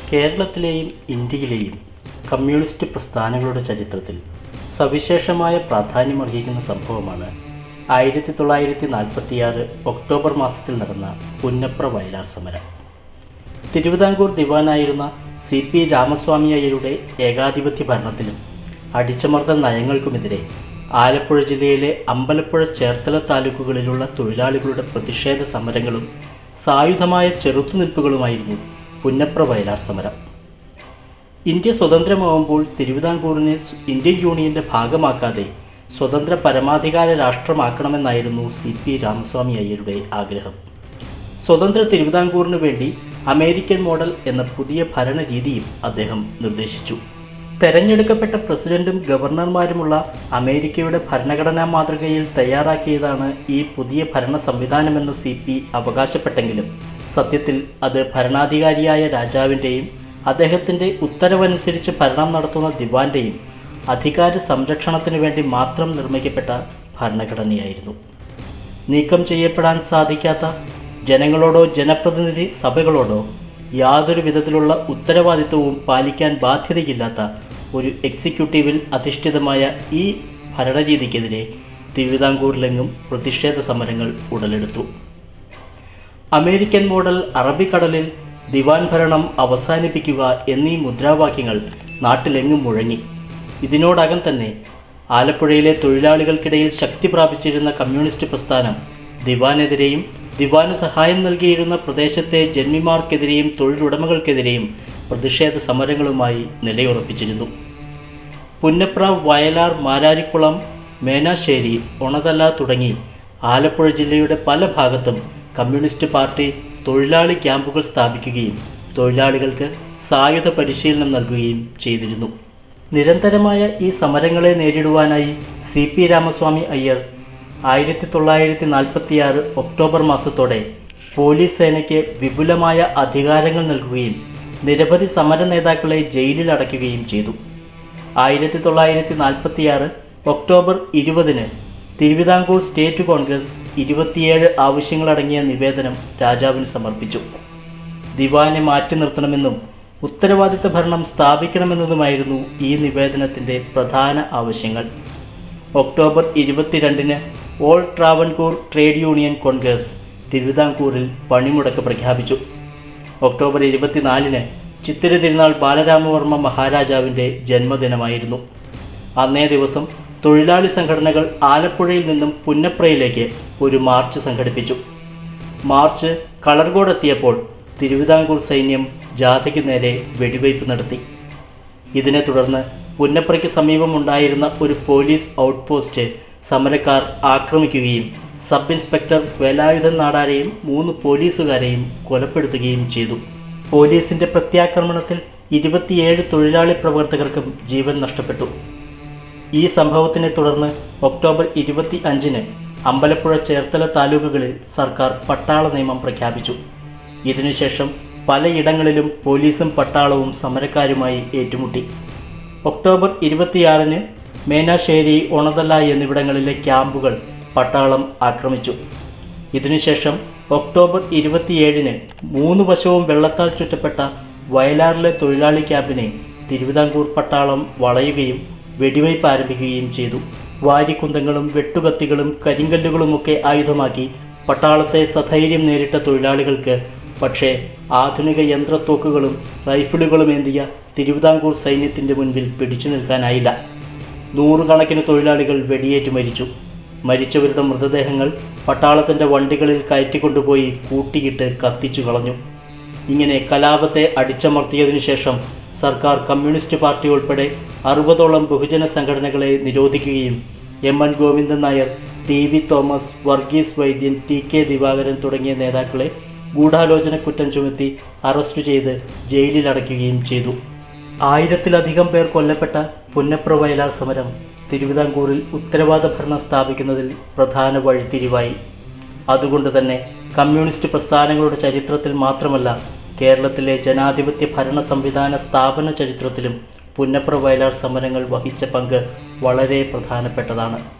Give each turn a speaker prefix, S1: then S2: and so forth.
S1: കേരളത്തിലെയും ഇന്ത്യയിലെയും കമ്മ്യൂണിസ്റ്റ് പ്രസ്ഥാനങ്ങളുടെ ചരിത്രത്തിൽ സവിശേഷമായ പ്രാധാന്യമർഹിക്കുന്ന സംഭവമാണ് 1946 ഒക്ടോബർ മാസത്തിൽ നടന്ന പുന്നപ്ര വയലാർ സമരം. തിരുവിതാംകൂർ ദിവാനായിരുന്ന CP രാമസ്വാമി അയ്യരുടെ ഏകാധിപത്യ ഭരണത്തിലും അടിച്ചമർത്തൽ നയങ്ങൾക്കുമെതിരെ ആലപ്പുഴ ജില്ലയിലെ അമ്പലപ്പുഴ ചേർത്തല താലൂക്കുകളിലുള്ള തൊഴിലാളികളുടെ പ്രതിഷേധ സമരങ്ങളും സായുധമായ ചെറുത്തുനിൽപ്പുകളുമായിരുന്നു പുന്നപ്ര വയലാർ സമരം. ഇന്ത്യ സ്വതന്ത്രമാവുമ്പോൾ തിരുവിതാംകൂറിനെ ഇന്ത്യൻ യൂണിയൻ്റെ ഭാഗമാക്കാതെ സ്വതന്ത്ര പരമാധികാര രാഷ്ട്രമാക്കണമെന്നായിരുന്നു CP രാമസ്വാമി അയ്യരുടെ ആഗ്രഹം. സ്വതന്ത്ര തിരുവിതാംകൂറിന് വേണ്ടി അമേരിക്കൻ മോഡൽ എന്ന പുതിയ ഭരണരീതിയും അദ്ദേഹം നിർദ്ദേശിച്ചു. തെരഞ്ഞെടുക്കപ്പെട്ട പ്രസിഡന്റും ഗവർണർമാരുമുള്ള അമേരിക്കയുടെ ഭരണഘടനാ മാതൃകയിൽ തയ്യാറാക്കിയതാണ് ഈ പുതിയ ഭരണ സംവിധാനമെന്ന് CP അവകാശപ്പെട്ടെങ്കിലും സത്യത്തിൽ അത് ഭരണാധികാരിയായ രാജാവിൻ്റെയും അദ്ദേഹത്തിൻ്റെ ഉത്തരവനുസരിച്ച് ഭരണം നടത്തുന്ന ദിവാൻ്റെയും അധികാര സംരക്ഷണത്തിനു വേണ്ടി മാത്രം നിർമ്മിക്കപ്പെട്ട ഭരണഘടനയായിരുന്നു. നീക്കം ചെയ്യപ്പെടാൻ സാധിക്കാത്ത ജനങ്ങളോടോ ജനപ്രതിനിധി സഭകളോടോ യാതൊരു വിധത്തിലുള്ള ഉത്തരവാദിത്വവും പാലിക്കാൻ ബാധ്യതയില്ലാത്ത ഒരു എക്സിക്യൂട്ടീവിൽ അധിഷ്ഠിതമായ ഈ ഭരണരീതിക്കെതിരെ തിരുവിതാംകൂറിലെങ്ങും പ്രതിഷേധ സമരങ്ങൾ ഉടലെടുത്തു. അമേരിക്കൻ മോഡൽ, അറബിക്കടലിൽ ദിവാൻ ഭരണം അവസാനിപ്പിക്കുക എന്നീ മുദ്രാവാക്യങ്ങൾ നാട്ടിലെങ്ങും മുഴങ്ങി. ഇതിനോടകം തന്നെ ആലപ്പുഴയിലെ തൊഴിലാളികൾക്കിടയിൽ ശക്തി പ്രാപിച്ചിരുന്ന കമ്മ്യൂണിസ്റ്റ് പ്രസ്ഥാനം ദിവാനെതിരെയും ദിവാന് സഹായം നൽകിയിരുന്ന പ്രദേശത്തെ ജന്മിമാർക്കെതിരെയും തൊഴിലുടമകൾക്കെതിരെയും പ്രതിഷേധ സമരങ്ങളുമായി നിലയുറപ്പിച്ചിരുന്നു. പുന്നപ്ര, വയലാർ, മാരാരിക്കുളം, മേനാശ്ശേരി, ഒണതല തുടങ്ങി ആലപ്പുഴ ജില്ലയുടെ പല ഭാഗത്തും കമ്മ്യൂണിസ്റ്റ് പാർട്ടി തൊഴിലാളി ക്യാമ്പുകൾ സ്ഥാപിക്കുകയും തൊഴിലാളികൾക്ക് സായുധ പരിശീലനം നൽകുകയും ചെയ്തിരുന്നു. നിരന്തരമായ ഈ സമരങ്ങളെ നേരിടുവാനായി CP രാമസ്വാമി അയ്യർ 1946 ഒക്ടോബർ മാസത്തോടെ പോലീസ് സേനയ്ക്ക് വിപുലമായ അധികാരങ്ങൾ നൽകുകയും നിരവധി സമര നേതാക്കളെ ജയിലിൽ അടയ്ക്കുകയും ചെയ്തു. 1946 ഒക്ടോബർ 20 തിരുവിതാംകൂർ സ്റ്റേറ്റ് കോൺഗ്രസ് 27 ആവശ്യങ്ങളടങ്ങിയ നിവേദനം രാജാവിന് സമർപ്പിച്ചു. ദിവാനെ മാറ്റി നിർത്തണമെന്നും ഉത്തരവാദിത്ത ഭരണം സ്ഥാപിക്കണമെന്നതുമായിരുന്നു ഈ നിവേദനത്തിൻ്റെ പ്രധാന ആവശ്യങ്ങൾ. October 22 all Travancore trade union Congress തിരുവിതാംകൂറിൽ പണിമുടക്ക് പ്രഖ്യാപിച്ചു. ഒക്ടോബർ 24 ചിത്തിര തിരുനാൾ ബാലരാമവർമ്മ മഹാരാജാവിൻ്റെ ജന്മദിനമായിരുന്നു. അന്നേ ദിവസം തൊഴിലാളി സംഘടനകൾ ആലപ്പുഴയിൽ നിന്നും പുന്നപ്രയിലേക്ക് ഒരു മാർച്ച് സംഘടിപ്പിച്ചു. മാർച്ച് കളർകോടെത്തിയപ്പോൾ തിരുവിതാംകൂർ സൈന്യം ജാഥയ്ക്ക് നേരെ വെടിവയ്പ് നടത്തി. ഇതിനെ തുടർന്ന് പുന്നപ്രയ്ക്ക് സമീപമുണ്ടായിരുന്ന ഒരു പോലീസ് ഔട്ട് പോസ്റ്റ് സമരക്കാർ ആക്രമിക്കുകയും സബ് ഇൻസ്പെക്ടർ വേലായുധൻ നാടാരെയും 3 പോലീസുകാരെയും കൊലപ്പെടുത്തുകയും ചെയ്തു. പോലീസിൻ്റെ പ്രത്യാക്രമണത്തിൽ 27 തൊഴിലാളി പ്രവർത്തകർക്കും ജീവൻ നഷ്ടപ്പെട്ടു. ഈ സംഭവത്തിനെ തുടർന്ന് ഒക്ടോബർ 25 അമ്പലപ്പുഴ ചേർത്തല താലൂക്കുകളിൽ സർക്കാർ പട്ടാള നിയമം പ്രഖ്യാപിച്ചു. ഇതിനുശേഷം പലയിടങ്ങളിലും പോലീസും പട്ടാളവും സമരക്കാരുമായി ഏറ്റുമുട്ടി. ഒക്ടോബർ 26 മേനാശ്ശേരി, ഒണതല എന്നിവിടങ്ങളിലെ ക്യാമ്പുകൾ പട്ടാളം ആക്രമിച്ചു. ഇതിനുശേഷം ഒക്ടോബർ 27 3 വശവും വെള്ളത്താൽ ചുറ്റപ്പെട്ട വയലാറിലെ തൊഴിലാളി ക്യാമ്പിനെ തിരുവിതാംകൂർ പട്ടാളം വളയുകയും വെടിവയ്പ് ആരംഭിക്കുകയും ചെയ്തു. വാരിക്കുന്തങ്ങളും വെട്ടുകത്തികളും കരിങ്കല്ലുകളുമൊക്കെ ആയുധമാക്കി പട്ടാളത്തെ സധൈര്യം നേരിട്ട തൊഴിലാളികൾക്ക് പക്ഷേ ആധുനിക യന്ത്രത്തോക്കുകളും റൈഫിളുകളും ഏന്തിയ തിരുവിതാംകൂർ സൈന്യത്തിൻ്റെ മുൻപിൽ പിടിച്ചു നിൽക്കാനായില്ല. 100 കണക്കിന് തൊഴിലാളികൾ വെടിയേറ്റ് മരിച്ചു. മരിച്ചവരുടെ മൃതദേഹങ്ങൾ പട്ടാളത്തിൻ്റെ വണ്ടികളിൽ കയറ്റിക്കൊണ്ടുപോയി കൂട്ടിയിട്ട് കത്തിച്ചു കളഞ്ഞു. ഇങ്ങനെ കലാപത്തെ അടിച്ചമർത്തിയതിനു ശേഷം സർക്കാർ കമ്മ്യൂണിസ്റ്റ് പാർട്ടി ഉൾപ്പെടെ 60ഓളം ബഹുജന സംഘടനകളെ നിരോധിക്കുകയും MN Govindan Nair, TV Thomas, Varghese Vaidyan, TK Divakaran തുടങ്ങിയ നേതാക്കളെ ഗൂഢാലോചന കുറ്റം ചുമത്തി അറസ്റ്റ് ചെയ്ത് ജയിലിലടയ്ക്കുകയും ചെയ്തു. 1000-ലധികം പേർ കൊല്ലപ്പെട്ട പുന്നപ്ര വയലാർ സമരം തിരുവിതാംകൂറിൽ ഉത്തരവാദ ഭരണം സ്ഥാപിക്കുന്നതിൽ പ്രധാന വഴിത്തിരിവായി. അതുകൊണ്ട് തന്നെ കമ്മ്യൂണിസ്റ്റ് പ്രസ്ഥാനങ്ങളുടെ ചരിത്രത്തിൽ മാത്രമല്ല കേരളത്തിലെ ജനാധിപത്യ ഭരണ സംവിധാന സ്ഥാപന ചരിത്രത്തിലും പുന്നപ്ര വയലാർ സമരങ്ങൾ വഹിച്ച പങ്ക് വളരെ പ്രധാനപ്പെട്ടതാണ്.